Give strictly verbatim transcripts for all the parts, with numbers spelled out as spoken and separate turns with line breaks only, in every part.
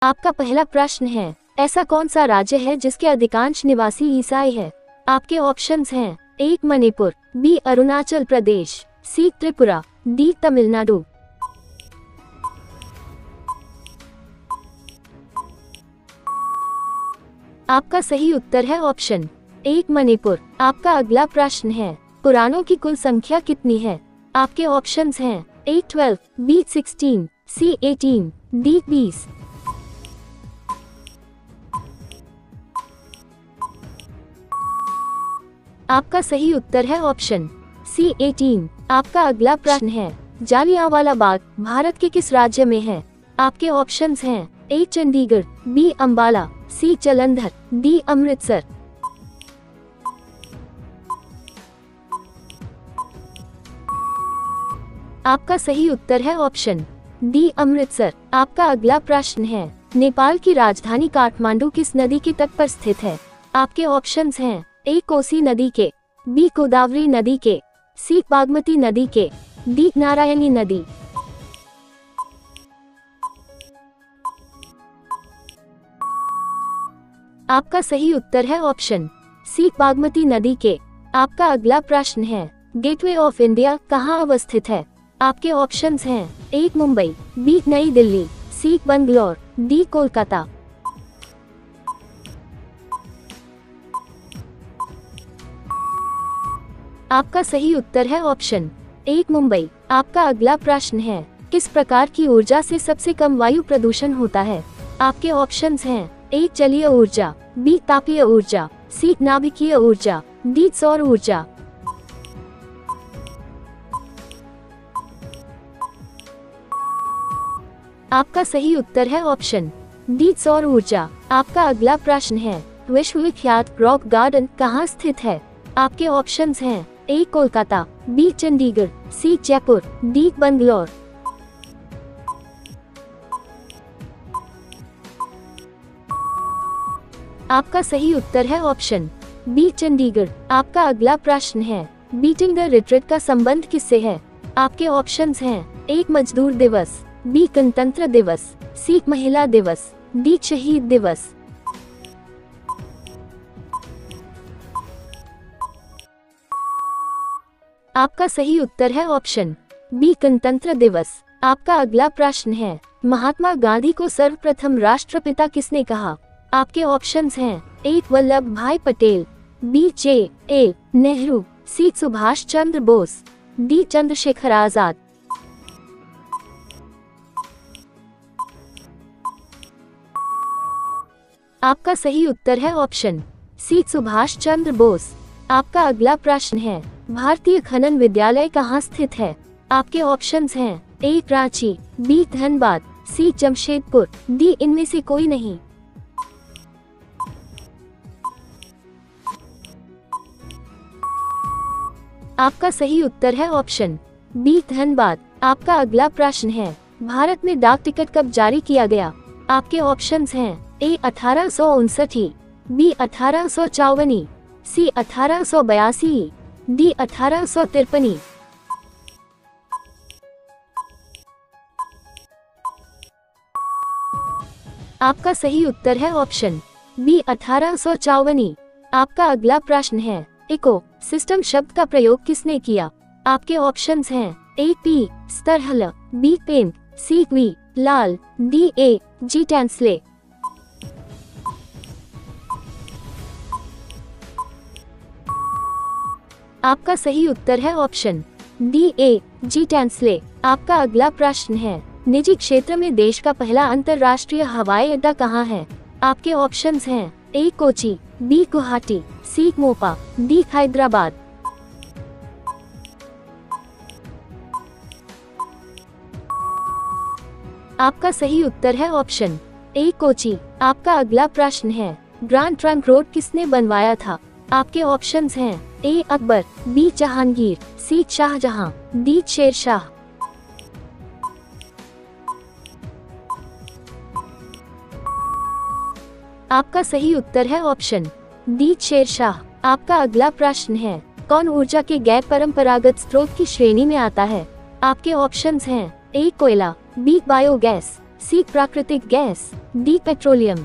आपका पहला प्रश्न है, ऐसा कौन सा राज्य है जिसके अधिकांश निवासी ईसाई है? आपके ऑप्शंस हैं, एक Manipur, B Arunachal Pradesh, C Tripura, D Tamil Nadu. आपका सही उत्तर है ऑप्शन एक मणिपुर। आपका अगला प्रश्न है, पुराणों की कुल संख्या कितनी है? आपके ऑप्शंस हैं, A twelve, B sixteen, C eighteen, D बीस। आपका सही उत्तर है ऑप्शन सी एटीन। आपका अगला प्रश्न है, जालियांवाला बाग भारत के किस राज्य में है? आपके ऑप्शंस हैं, A Chandigarh, B Ambala, C Jalandhar, D Amritsar. आपका सही उत्तर है ऑप्शन डी अमृतसर। आपका अगला प्रश्न है, नेपाल की राजधानी काठमांडू किस नदी के तट पर स्थित है? आपके ऑप्शंस हैं, ए कोसी नदी के, बी गोदावरी नदी के, सी बागमती नदी के, डी नारायणी नदी। आपका सही उत्तर है ऑप्शन सी बागमती नदी के। आपका अगला प्रश्न है, गेटवे ऑफ इंडिया कहाँ अवस्थित है? आपके ऑप्शंस हैं, एक Mumbai, B Nai Delhi, C Bangalore, D Kolkata. आपका सही उत्तर है ऑप्शन एक मुंबई। आपका अगला प्रश्न है, किस प्रकार की ऊर्जा से सबसे कम वायु प्रदूषण होता है? आपके ऑप्शंस हैं, एक जलीय ऊर्जा, बी तापीय ऊर्जा, सी नाभिकीय ऊर्जा, डी सौर ऊर्जा। आपका सही उत्तर है ऑप्शन डी सौर ऊर्जा। आपका अगला प्रश्न है, विश्वविख्यात रॉक गार्डन कहाँ स्थित है? आपके ऑप्शंस हैं, A Kolkata, B Chandigarh, C Jaipur, D Bangalore. आपका सही उत्तर है ऑप्शन बी चंडीगढ़। आपका अगला प्रश्न है, बीटिंग द रिट्रीट का संबंध किससे है? आपके ऑप्शंस हैं, एक मजदूर दिवस, बी गणतंत्र दिवस, सी महिला दिवस, डी शहीद दिवस। आपका सही उत्तर है ऑप्शन बी गणतंत्र दिवस। आपका अगला प्रश्न है, महात्मा गांधी को सर्वप्रथम राष्ट्रपिता किसने कहा? आपके ऑप्शंस हैं, एक Vallabh Bhai Patel, B J A Nehru, C Subhash Chandra Bose, D Chandrashekhar Azad. आपका सही उत्तर है ऑप्शन सी सुभाष चंद्र बोस। आपका अगला प्रश्न है, भारतीय खनन विद्यालय कहाँ स्थित है? आपके ऑप्शंस हैं, A Ranchi, B Dhanbad, C Jamshedpur, D इनमें से कोई नहीं। आपका सही उत्तर है ऑप्शन बी धनबाद। आपका अगला प्रश्न है, भारत में डाक टिकट कब जारी किया गया? आपके ऑप्शंस हैं, ए अठारह सौ उनसठ, बी अठारह सौ चौवन, सी अठारह सौ बयासी, डी अठारह सौ तिरपन। आपका सही उत्तर है ऑप्शन बी अठारह सौ चौवन। आपका अगला प्रश्न है, इको सिस्टम शब्द का प्रयोग किसने किया? आपके ऑप्शंस हैं, ए पी स्तरहल, बी पेन, C V Lal, D A G Tansley. आपका सही उत्तर है option D A G Tansley. आपका अगला प्रश्न है, निजी क्षेत्र में देश का पहला अंतर्राष्ट्रीय हवाई अड्डा कहाँ है? आपके ऑप्शंस हैं, A Kochi, B Guwahati, C Mopa, D Hyderabad. आपका सही उत्तर है ऑप्शन ए कोची। आपका अगला प्रश्न है, ग्रैंड ट्रंक रोड किसने बनवाया था? आपके ऑप्शंस हैं, A Akbar, B Jahangir, C Shah Jahan, D Sher Shah. आपका सही उत्तर है ऑप्शन डी शेरशाह। आपका अगला प्रश्न है, कौन ऊर्जा के गैर परंपरागत स्रोत की श्रेणी में आता है? आपके ऑप्शंस हैं, ए कोयला, बी बायोगैस, सी प्राकृतिक गैस, डी पेट्रोलियम।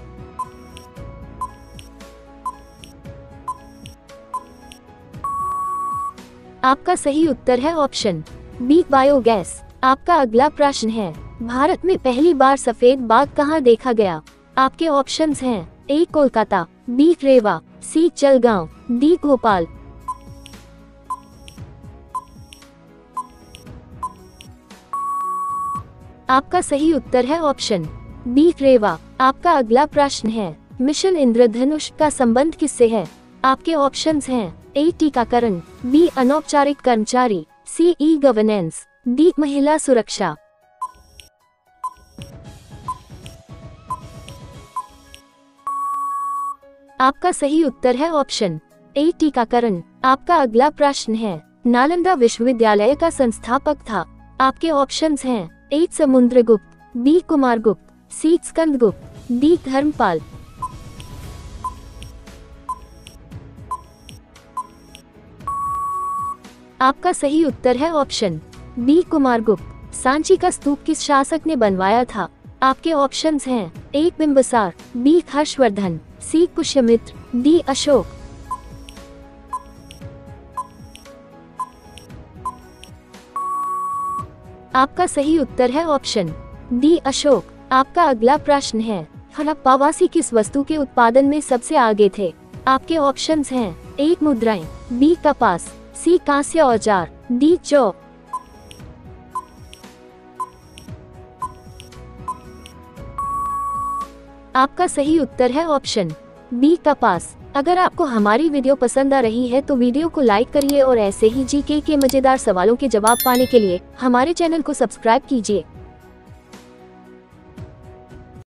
आपका सही उत्तर है ऑप्शन बी बायोगैस। आपका अगला प्रश्न है, भारत में पहली बार सफेद बाघ कहाँ देखा गया? आपके ऑप्शंस हैं A Kolkata, B Rewa, C Jalgaon, D Bhopal. आपका सही उत्तर है ऑप्शन बी रेवा। आपका अगला प्रश्न है, मिशन इंद्रधनुष का संबंध किससे है? आपके ऑप्शंस हैं ए टीकाकरण, बी अनौपचारिक कर्मचारी, सी ई गवर्नेंस, डी महिला सुरक्षा। आपका सही उत्तर है ऑप्शन ए टीकाकरण। आपका अगला प्रश्न है, नालंदा विश्वविद्यालय का संस्थापक था? आपके ऑप्शंस हैं A Samudragupta, B Kumaragupta, C Skandagupta, D Dharmapal. आपका सही उत्तर है ऑप्शन बी कुमारगुप्त। सांची का स्तूप किस शासक ने बनवाया था? आपके ऑप्शंस हैं A Bimbisar, B Harshavardhan, C Pushyamitra, D Ashok. आपका सही उत्तर है ऑप्शन डी अशोक। आपका अगला प्रश्न है, हड़प्पावासी किस वस्तु के उत्पादन में सबसे आगे थे? आपके ऑप्शंस हैं ए मुद्राएं, बी कपास, सी कांस्य औजार, डी जौ। आपका सही उत्तर है ऑप्शन बी कपास। अगर आपको हमारी वीडियो पसंद आ रही है तो वीडियो को लाइक करिए और ऐसे ही जीके के मजेदार सवालों के जवाब पाने के लिए हमारे चैनल को सब्सक्राइब कीजिए।